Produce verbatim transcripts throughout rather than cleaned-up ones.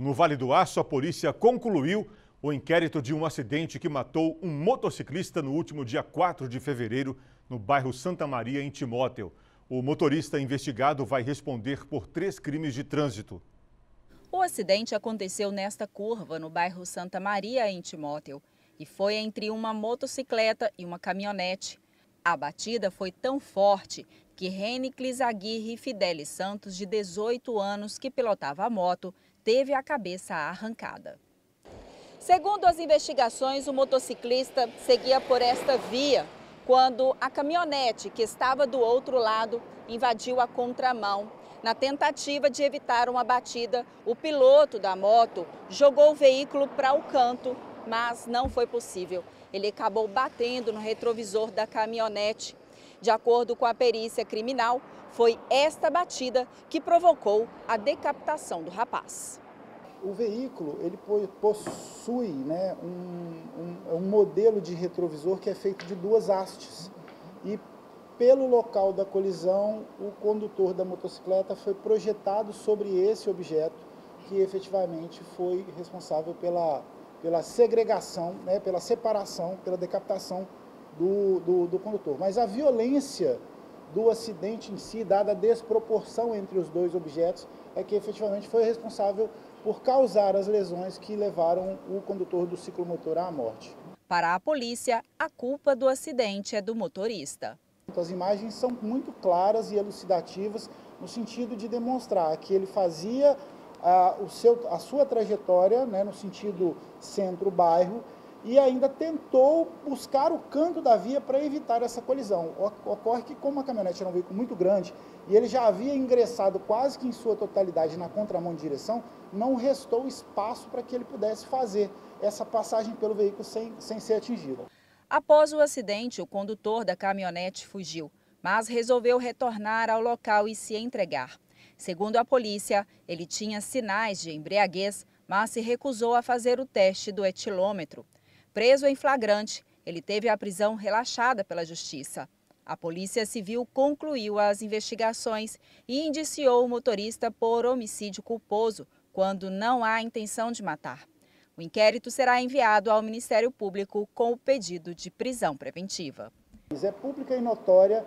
No Vale do Aço, a polícia concluiu o inquérito de um acidente que matou um motociclista no último dia quatro de fevereiro, no bairro Santa Maria, em Timóteo. O motorista investigado vai responder por três crimes de trânsito. O acidente aconteceu nesta curva, no bairro Santa Maria, em Timóteo, e foi entre uma motocicleta e uma caminhonete. A batida foi tão forte que Reniclis Aguirre Fidelis Santos, de dezoito anos, que pilotava a moto, teve a cabeça arrancada. Segundo as investigações, o motociclista seguia por esta via quando a caminhonete, que estava do outro lado, invadiu a contramão. Na tentativa de evitar uma batida, o piloto da moto jogou o veículo para o canto, mas não foi possível. Ele acabou batendo no retrovisor da caminhonete. De acordo com a perícia criminal, foi esta batida que provocou a decapitação do rapaz. O veículo ele possui, né, um, um, um modelo de retrovisor que é feito de duas hastes. E pelo local da colisão, o condutor da motocicleta foi projetado sobre esse objeto, que efetivamente foi responsável pela, pela segregação, né, pela separação, pela decapitação do, do, do condutor. Mas a violência do acidente em si, dada a desproporção entre os dois objetos, é que efetivamente foi responsável por causar as lesões que levaram o condutor do ciclomotor à morte. Para a polícia, a culpa do acidente é do motorista. As imagens são muito claras e elucidativas no sentido de demonstrar que ele fazia a, o seu, a sua trajetória, né, no sentido centro-bairro, e ainda tentou buscar o canto da via para evitar essa colisão. Ocorre que, como a caminhonete era um veículo muito grande e ele já havia ingressado quase que em sua totalidade na contramão de direção, não restou espaço para que ele pudesse fazer essa passagem pelo veículo sem, sem ser atingido. Após o acidente, o condutor da caminhonete fugiu, mas resolveu retornar ao local e se entregar. Segundo a polícia, ele tinha sinais de embriaguez, mas se recusou a fazer o teste do etilômetro. Preso em flagrante, ele teve a prisão relaxada pela Justiça. A Polícia Civil concluiu as investigações e indiciou o motorista por homicídio culposo, quando não há intenção de matar. O inquérito será enviado ao Ministério Público com o pedido de prisão preventiva. É pública e notória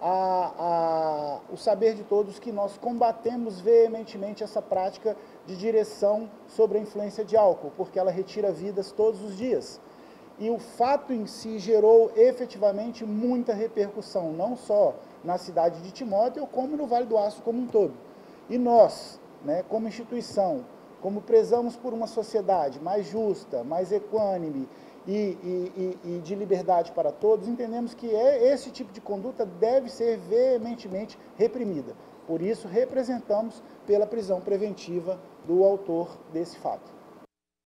a, a, o saber de todos que nós combatemos veementemente essa prática de direção sobre a influência de álcool, porque ela retira vidas todos os dias. E o fato em si gerou efetivamente muita repercussão, não só na cidade de Timóteo, como no Vale do Aço como um todo. E nós, né, como instituição, como prezamos por uma sociedade mais justa, mais equânime e, e, e, e de liberdade para todos, entendemos que esse tipo de conduta deve ser veementemente reprimida. Por isso, representamos pela prisão preventiva do autor desse fato.